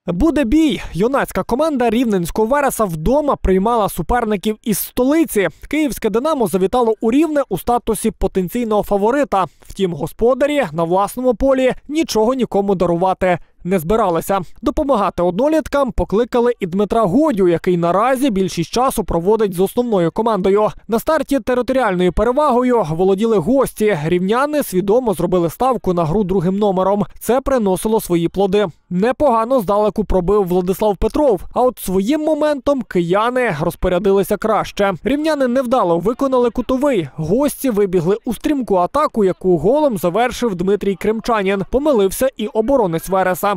Буде бій. Юнацька команда рівненського Вереса вдома приймала суперників із столиці. Київське «Динамо» завітало у Рівне у статусі потенційного фаворита. Втім, господарі на власному полі нічого нікому дарувати не збиралися. Допомагати одноліткам покликали і Дмитра Годю, який наразі більшість часу проводить з основною командою. На старті територіальною перевагою володіли гості. Рівняни свідомо зробили ставку на гру другим номером. Це приносило свої плоди. Непогано здалеку пробив Владислав Петров, а от своїм моментом кияни розпорядилися краще. Рівняни невдало виконали кутовий. Гості вибігли у стрімку атаку, яку голом завершив Дмитрій Кримчанін. Помилився і оборонець Вереса.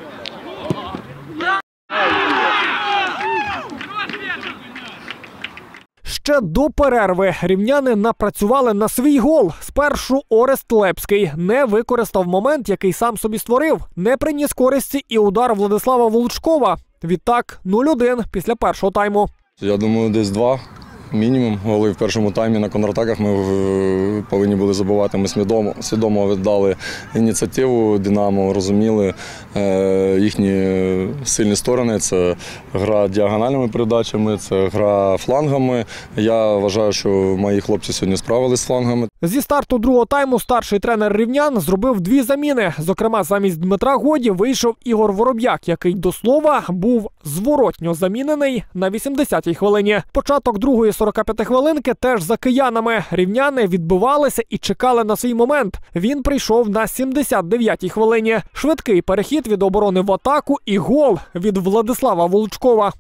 Ще до перерви рівняни напрацювали на свій гол. Спершу Орест Лепський не використав момент, який сам собі створив. Не приніс користі і удар Владислава Волчкова. Відтак 0-1 після першого тайму. Я думаю, десь 2 мінімум голи в першому таймі. На контратаках ми повинні були забивати. Ми свідомо віддали ініціативу «Динамо», розуміли їхні сильні сторони. Це гра діагональними передачами, це гра флангами. Я вважаю, що мої хлопці сьогодні справились з флангами. Зі старту другого тайму старший тренер рівнян зробив 2 заміни. Зокрема, замість Дмитра Годі вийшов Ігор Вороб'як, який, до слова, був зворотньо замінений на 80-й хвилині. Початок другої 45 хвилинки теж за киянами. Рівняни відбивалися і чекали на свій момент. Він прийшов на 79-й хвилині. Швидкий перехід від оборони в атаку і гол від Владислава Волчкова.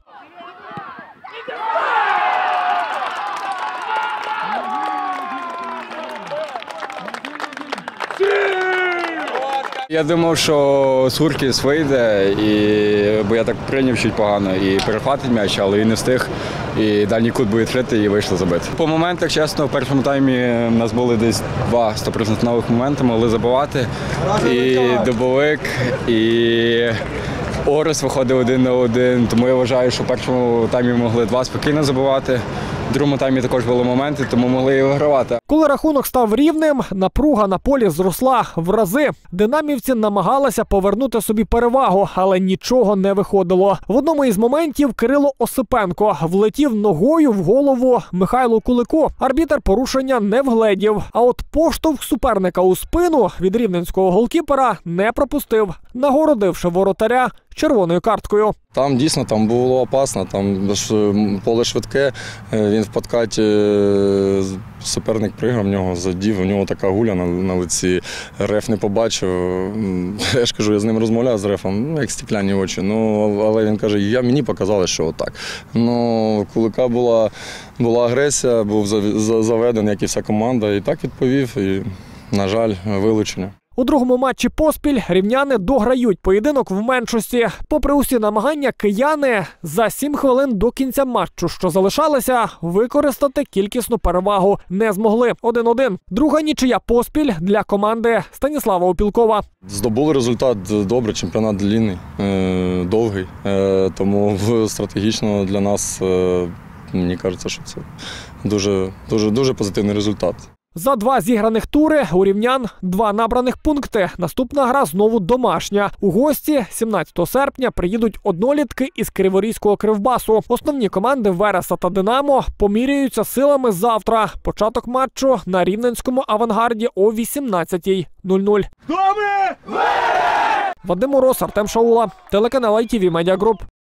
Я думав, що Суркіс вийде, бо я так прийняв чуть погано і перехватить м'яч, але він не встиг. І дальній кут був відкритий і вийшло забити. По моментах, чесно, в першому таймі у нас були десь 2 100% моменти, могли забивати. І Дубовик, і Орес виходив 1 на 1, тому я вважаю, що в першому таймі могли 2 спокійно забивати. В другому таймі також були моменти, тому могли і вигравати. Коли рахунок став рівним, напруга на полі зросла в рази. Динамівці намагалися повернути собі перевагу, але нічого не виходило. В одному із моментів Кирило Осипенко влетів ногою в голову Михайлу Кулику. Арбітер порушення не вгледів, а от поштовх суперника у спину від рівненського голкіпера не пропустив, нагородивши воротаря червоною карткою. Там дійсно було опасно, там поле швидке, він в подкаті, суперник приграв, в нього задів, у нього така гуля на лиці, реф не побачив. Я ж кажу, я з ним розмовляв з рефом, як стекляні очі, але він каже, мені показали, що отак. Кулика була агресія, був заведений, як і вся команда, і так відповів, і, на жаль, вилучення. У другому матчі поспіль рівняни дограють поєдинок в меншості. Попри усі намагання, кияни за 7 хвилин до кінця матчу, що залишалося, використати кількісну перевагу не змогли. 1-1. Друга нічия поспіль для команди Станіслава Опілкова. Здобули результат добре, чемпіонат длинний, довгий, тому стратегічно для нас, мені кажеться, що це дуже позитивний результат. За 2 зіграних тури у рівнян 2 набраних пункти. Наступна гра знову домашня. У гості 17 серпня приїдуть однолітки із Криворізького Кривбасу. Основні команди Вереса та Динамо поміряються силами завтра. Початок матчу на рівненському авангарді о 18:00. Вадим Мороз, Артем Шаула, телеканал ITV Media Group.